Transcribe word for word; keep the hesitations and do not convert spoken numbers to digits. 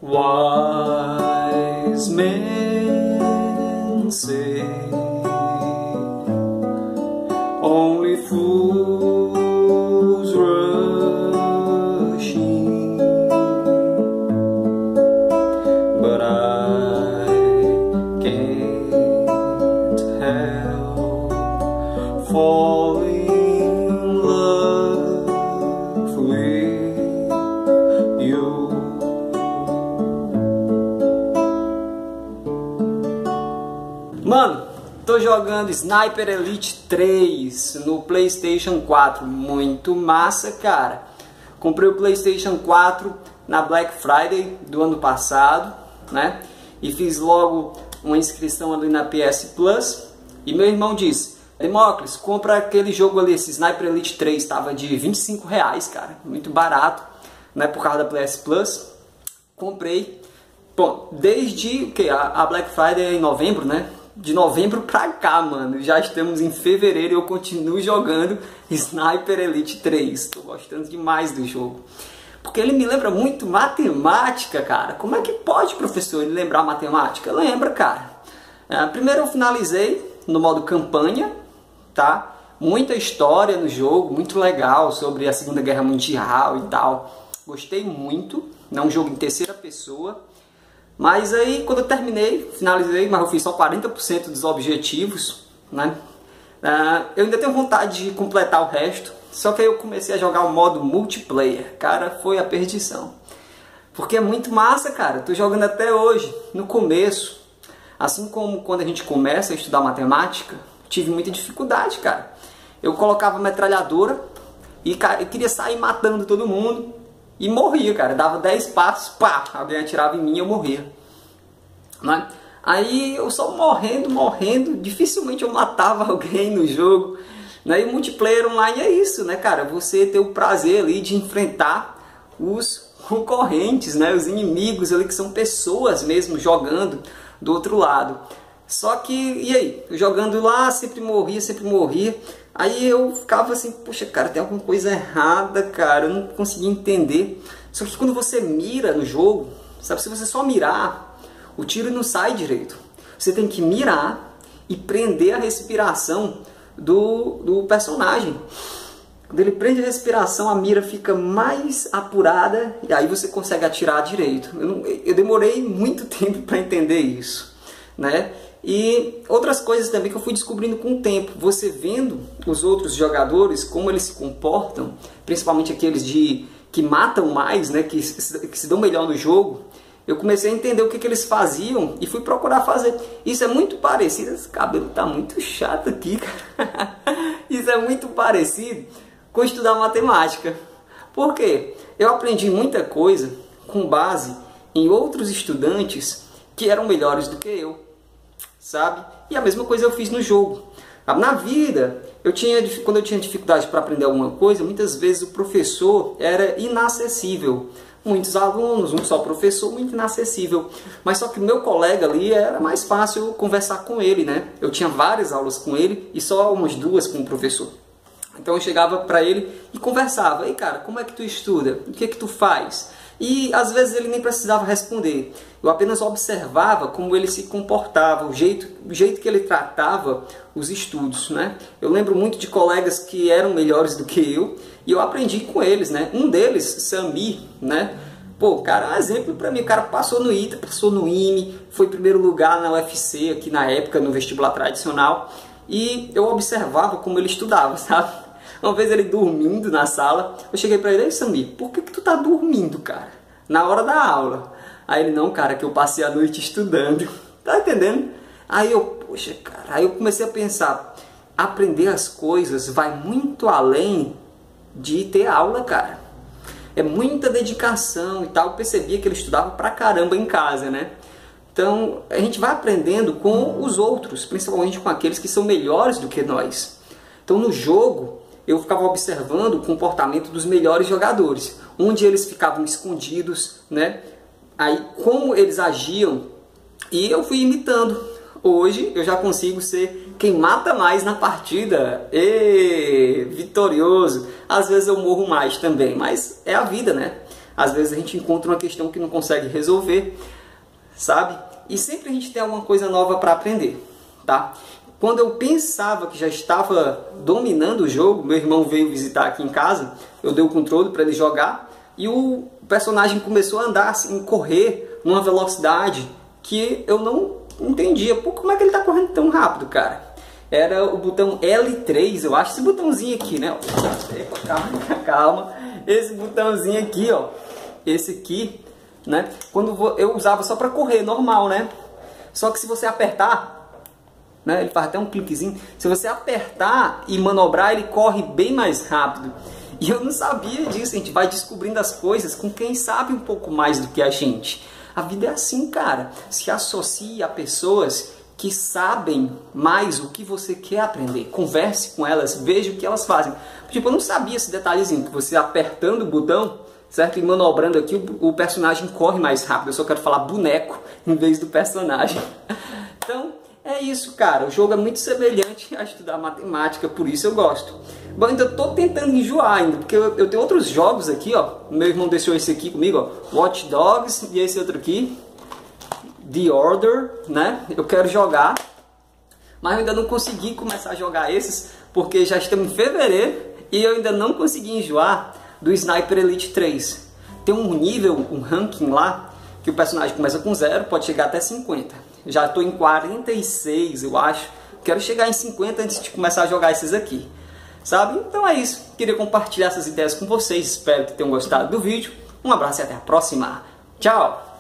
Wise men say only fools rush in, but I can't help falling in love with you. Mano, tô jogando Sniper Elite três no PlayStation quatro, muito massa, cara. Comprei o PlayStation quatro na Black Friday do ano passado, né? E fiz logo uma inscrição ali na P S Plus. E meu irmão disse: Demócles, compra aquele jogo ali, esse Sniper Elite três, tava de vinte e cinco reais, cara, muito barato, né? Por causa da P S Plus. Comprei. Bom, desde o que? A Black Friday é em novembro, né? De novembro pra cá, mano, já estamos em fevereiro e eu continuo jogando Sniper Elite três. Tô gostando demais do jogo, porque ele me lembra muito matemática, cara. Como é que pode, professor, ele lembrar matemática? Lembra, cara. É, primeiro eu finalizei no modo campanha, tá? Muita história no jogo, muito legal, sobre a Segunda Guerra Mundial e tal. Gostei muito, é um jogo em terceira pessoa. Mas aí, quando eu terminei, finalizei, mas eu fiz só quarenta por cento dos objetivos, né? Uh, eu ainda tenho vontade de completar o resto, só que aí eu comecei a jogar o modo multiplayer. Cara, foi a perdição. Porque é muito massa, cara. Tô jogando até hoje. No começo, assim como quando a gente começa a estudar matemática, tive muita dificuldade, cara. Eu colocava a metralhadora e cara, eu queria sair matando todo mundo. E morria, cara. Dava dez passos, pá, alguém atirava em mim e eu morria. Né? Aí eu só morrendo, morrendo, dificilmente eu matava alguém no jogo. Né? E o multiplayer online é isso, né, cara? Você ter o prazer ali de enfrentar os concorrentes, né? Os inimigos ali, que são pessoas mesmo jogando do outro lado. Só que, e aí? Eu jogando lá, sempre morria, sempre morria. Aí eu ficava assim, poxa, cara, tem alguma coisa errada, cara, eu não conseguia entender. Só que quando você mira no jogo, sabe, se você só mirar, o tiro não sai direito. Você tem que mirar e prender a respiração do, do personagem. Quando ele prende a respiração, a mira fica mais apurada e aí você consegue atirar direito. Eu, não, eu demorei muito tempo para entender isso, né? E outras coisas também que eu fui descobrindo com o tempo. Você vendo os outros jogadores, como eles se comportam, principalmente aqueles de, que matam mais, né, que, que se dão melhor no jogo, eu comecei a entender o que, que eles faziam e fui procurar fazer. Isso é muito parecido... Esse cabelo tá muito chato aqui, cara. Isso é muito parecido com estudar matemática. Por quê? Eu aprendi muita coisa com base em outros estudantes que eram melhores do que eu. Sabe? E a mesma coisa eu fiz no jogo. Na vida, eu tinha, quando eu tinha dificuldade para aprender alguma coisa, muitas vezes o professor era inacessível. Muitos alunos, um só professor, muito inacessível. Mas só que o meu colega ali era mais fácil conversar com ele, né? Eu tinha várias aulas com ele e só umas duas com o professor. Então eu chegava para ele e conversava. Ei, cara, como é que tu estuda? O que é que tu faz? E às vezes ele nem precisava responder. Eu apenas observava como ele se comportava, o jeito, o jeito que ele tratava os estudos, né? Eu lembro muito de colegas que eram melhores do que eu e eu aprendi com eles, né? Um deles, Samir, né? Pô, o cara é um exemplo para mim. O cara passou no I T A, passou no I M E, foi primeiro lugar na U F C aqui na época, no vestibular tradicional. E eu observava como ele estudava, sabe? Uma vez ele dormindo na sala, eu cheguei pra ele: Ei, Samir, por que que tu tá dormindo, cara? Na hora da aula. Aí ele: não, cara, que eu passei a noite estudando. Tá entendendo? Aí eu, poxa, cara, aí eu comecei a pensar, aprender as coisas vai muito além de ter aula, cara. É muita dedicação e tal. Eu percebia que ele estudava pra caramba em casa, né? Então, a gente vai aprendendo com os outros, principalmente com aqueles que são melhores do que nós. Então, no jogo, eu ficava observando o comportamento dos melhores jogadores, onde eles ficavam escondidos, né? Aí como eles agiam, e eu fui imitando. Hoje eu já consigo ser quem mata mais na partida. Ê, vitorioso! Às vezes eu morro mais também, mas é a vida, né? Às vezes a gente encontra uma questão que não consegue resolver, sabe? E sempre a gente tem alguma coisa nova para aprender, tá? Quando eu pensava que já estava dominando o jogo, meu irmão veio visitar aqui em casa, eu dei o controle para ele jogar e o personagem começou a andar assim, correr numa velocidade que eu não entendia. Pô, como é que ele está correndo tão rápido, cara? Era o botão L três, eu acho, esse botãozinho aqui, né? Calma, calma. Esse botãozinho aqui, ó, esse aqui, né? Quando eu usava só para correr, normal, né? Só que se você apertar, né, ele faz até um cliquezinho. Se você apertar e manobrar, ele corre bem mais rápido. E eu não sabia disso. A gente vai descobrindo as coisas com quem sabe um pouco mais do que a gente. A vida é assim, cara. Se associe a pessoas que sabem mais o que você quer aprender. Converse com elas, veja o que elas fazem. Tipo, eu não sabia esse detalhezinho, que você apertando o botão, certo? E manobrando aqui, o, o personagem corre mais rápido. Eu só quero falar boneco em vez do personagem. Então, é isso, cara. O jogo é muito semelhante a estudar matemática, por isso eu gosto. Bom, ainda tô tentando enjoar ainda, porque eu, eu tenho outros jogos aqui, ó. Meu irmão deixou esse aqui comigo, ó. Watch Dogs e esse outro aqui, The Order, né? Eu quero jogar, mas eu ainda não consegui começar a jogar esses, porque já estamos em fevereiro e eu ainda não consegui enjoar do Sniper Elite três. Tem um nível, um ranking lá, que o personagem começa com zero, pode chegar até cinquenta. Já estou em quarenta e seis, eu acho. Quero chegar em cinquenta antes de começar a jogar esses aqui, sabe? Então é isso. Queria compartilhar essas ideias com vocês. Espero que tenham gostado do vídeo. Um abraço e até a próxima. Tchau!